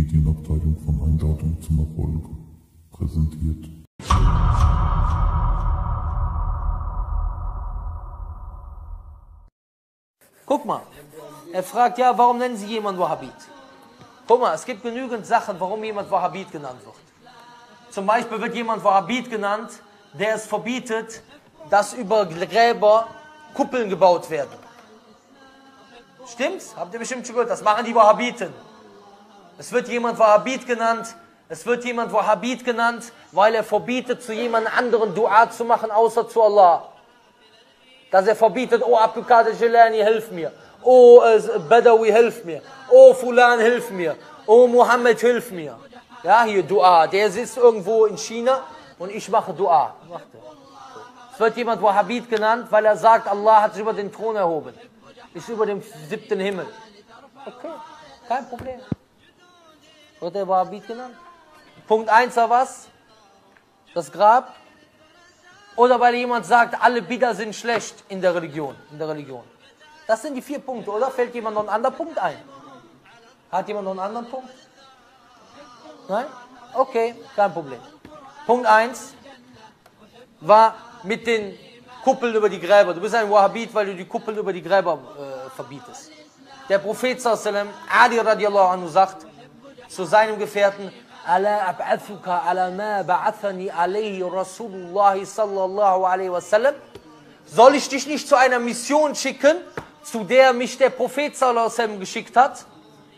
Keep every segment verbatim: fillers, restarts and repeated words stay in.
Medienabteilung von Einladung zum Erfolg präsentiert. Guck mal, er fragt, ja, warum nennen Sie jemanden Wahhabit? Guck mal, es gibt genügend Sachen, warum jemand Wahhabit genannt wird. Zum Beispiel wird jemand Wahhabit genannt, der es verbietet, dass über Gräber Kuppeln gebaut werden. Stimmt's? Habt ihr bestimmt schon gehört, das machen die Wahhabiten. Es wird jemand Wahhabit genannt, es wird jemand Wahhabit genannt, weil er verbietet, zu jemand anderen Dua zu machen, außer zu Allah. Dass er verbietet, oh Abdul Qadir Jilani, hilf mir. Oh äh, Badawi, hilf mir. Oh Fulan, hilf mir. Oh Muhammad, hilf mir. Ja, hier Dua. Der sitzt irgendwo in China und ich mache Dua. Es wird jemand Wahhabit genannt, weil er sagt, Allah hat sich über den Thron erhoben. Ist über dem siebten Himmel. Okay, kein Problem. Wird er Wahhabit genannt? Punkt eins war was? Das Grab. Oder weil jemand sagt, alle Bidah sind schlecht in der Religion. In der Religion. Das sind die vier Punkte, oder? Fällt jemand noch einen anderen Punkt ein? Hat jemand noch einen anderen Punkt? Nein? Okay, kein Problem. Punkt eins war mit den Kuppeln über die Gräber. Du bist ein Wahhabit, weil du die Kuppeln über die Gräber äh, verbietest. Der Prophet sallallahu alaihi wasallam, Ali radiallahu anhu, sagt zu seinem Gefährten, Ala ab'athuka ala ma ba'athani alayhi Rasulullah sallallahu alaihi wasallam. Soll ich dich nicht zu einer Mission schicken, zu der mich der Prophet sallallahu alaihi wasallam geschickt hat?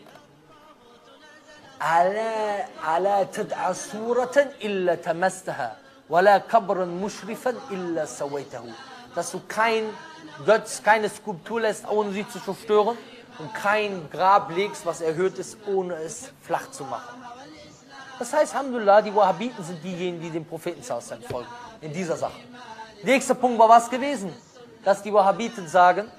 Ala ala tad'a suratan illa tamastaha, wala kabran mushrifan illa sawaitahu. Dass du kein Götz, keine Skulptur lässt, ohne sie zu zerstören, und kein Grab legst, was erhöht ist, ohne es flach zu machen. Das heißt, Alhamdulillah, die Wahhabiten sind diejenigen, die dem Propheten sallallahu alaihi wasallam folgen, in dieser Sache. Nächster Punkt war was gewesen? Dass die Wahhabiten sagen,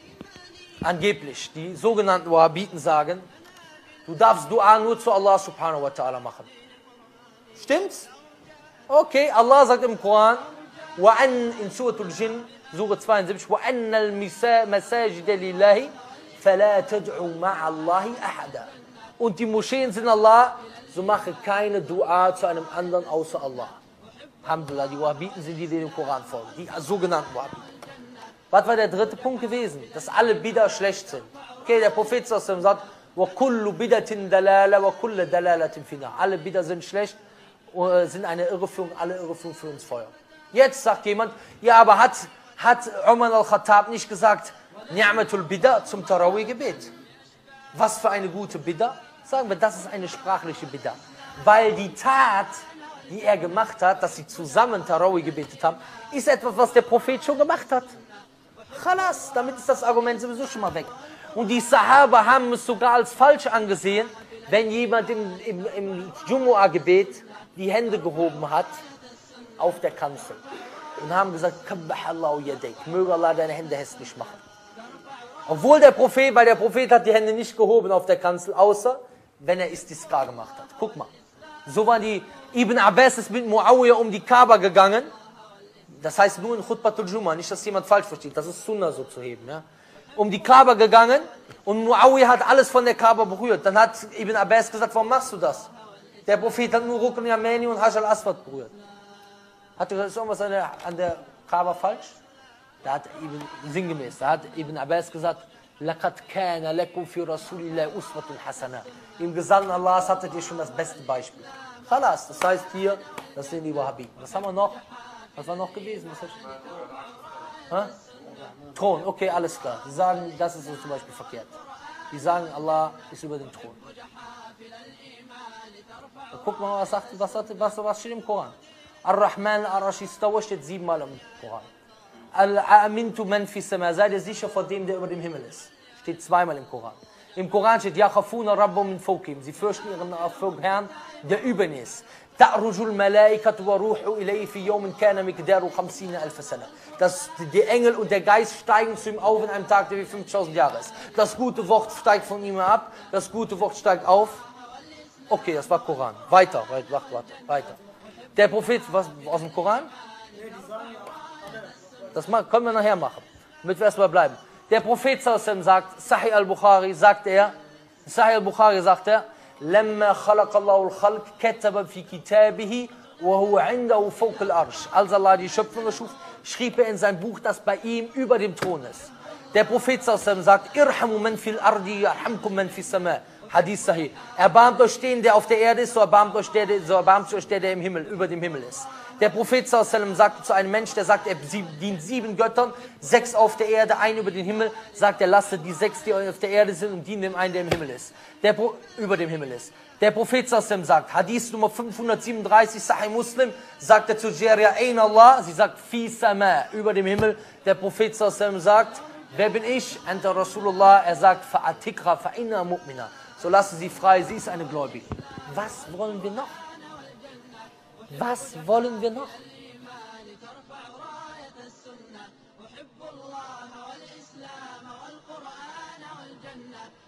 angeblich, die sogenannten Wahhabiten sagen, du darfst Dua nur zu Allah subhanahu wa ta'ala machen. Stimmt's? Okay, Allah sagt im Koran, وَأَنَّ in Suratul Jinn, Surah zweiundsiebzig, وَأَنَّ الْمَسَاجِدَ لِلَّهِ فَلَا تَدْعُوا مَعَ اللَّهِ أَحَدًا. Und die Moscheen sind Allah, so mache keine Dua zu einem anderen außer Allah. Alhamdulillah, die Wahhabiten sind die, die dem Koran folgen, die sogenannten Wahhabiten. Was war der dritte Punkt gewesen? Dass alle Bidah schlecht sind. Okay, der Prophet sallallahu alaihi wasallam sagt, وَكُلُّ بِدَةٍ دَلَالَ وَكُلَّ دَلَالَةٍ فِي النَّارِ. Alle Bidah sind schlecht, sind eine Irreführung, alle Irreführung für uns Feuer. Jetzt sagt jemand, ja, aber hat, hat Umar al-Khattab nicht gesagt, Ni'matul Bidah zum Tarawih-Gebet? Was für eine gute Bidah? Sagen wir, das ist eine sprachliche Bidah. Weil die Tat, die er gemacht hat, dass sie zusammen Tarawih gebetet haben, ist etwas, was der Prophet schon gemacht hat. Khalas, damit ist das Argument sowieso schon mal weg. Und die Sahaba haben es sogar als falsch angesehen, wenn jemand im, im, im Jumu'ah-Gebet die Hände gehoben hat auf der Kanzel. Und haben gesagt, Kabbahallahu yadayk, möge Allah deine Hände hässlich machen. Obwohl der Prophet, weil der Prophet hat die Hände nicht gehoben auf der Kanzel, außer wenn er Istisqa gemacht hat. Guck mal. So war die, Ibn Abbas ist mit Muawiyah um die Kaaba gegangen. Das heißt nur in Khutbatul Jumu'ah, nicht, dass jemand falsch versteht. Das ist Sunnah so zu heben. Ja? Um die Kaaba gegangen und Muawiyah hat alles von der Kaaba berührt. Dann hat Ibn Abbas gesagt, warum machst du das? Der Prophet hat nur Rukn Yamani und Hajar al-Aswad berührt. Hat er gesagt, ist irgendwas an der, an der Kaaba falsch? Da hat Ibn, sinngemäß, da hat Ibn Abbas gesagt, لَقَدْ كَانَ لَكُمْ فِي رَسُولِ اللَّهِ أُسْوَةٌ حَسَنَةٌ. Im Gesandten Allahs hattet ihr schon das beste Beispiel. Khalas, das heißt hier, das sind die Wahhabiten. Was haben wir noch? Was war noch gewesen? Was ha? Thron, okay, alles klar. Die sagen, das ist so zum Beispiel verkehrt. Die sagen, Allah ist über dem Thron. Guck mal, was, sagt, was, was, was steht im Koran? Ar-Rahman al-Arash istawa steht siebenmal im Koran. Al-Amintu man fi sama, sei dir sicher vor dem, der über dem Himmel ist. Steht zweimal im Koran. Im Koran steht, Yakhafuna Rabbum min fawqihim. Sie fürchten ihren Herrn, der über ihnen ist. Ta'rujul malaikatu wa ruhu ilayhi fi yawmin kana miqdaru khamsina alf sana. Dass die Engel und der Geist steigen zu ihm auf in einem Tag, der wie fünfzigtausend Jahre ist. Das gute Wort steigt von ihm ab, das gute Wort steigt auf. Okay, das war Koran. Weiter, warte, warte, weiter. Der Prophet, was aus dem Koran? Das können wir nachher machen, damit wir erstmal bleiben. Der Prophet sallallahu alaihi wasallam sagt, Sahih al-Bukhari, sagt er, Sahih al-Bukhari sagt er, لما خلق الله الخلق كتب في كتابه وهو عنده فوق العرش. Als Allah die Schöpfung schuf, schrieb er in sein Buch, das bei ihm über dem Thron ist. Der Prophet sagt, Irhamu man fil ardi, yarhamkum man fis sama. Hadith Sahih. Erbarmt euch den, der auf der Erde ist, so erbarmt euch der, so erbarmt euch der, der im Himmel, über dem Himmel ist. Der Prophet sagt zu einem Mensch, der sagt, er dient sieben Göttern, sechs auf der Erde, ein über den Himmel, sagt er, lasst die sechs, die auf der Erde sind, und dient dem einen, der im Himmel ist, der über dem Himmel ist. Der Prophet sagt, Hadith Nummer fünfhundertsiebenunddreißig, Sahih Muslim, sagt er zu Jaria, Ain Allah, sie sagt, Fi Sama, über dem Himmel. Der Prophet sagt, wer bin ich? Anta Rasulullah, er sagt, Fa'atikra, fa'inna mu'mina. So lassen sie frei, sie ist eine Gläubige. Was wollen wir noch? Was wollen wir noch?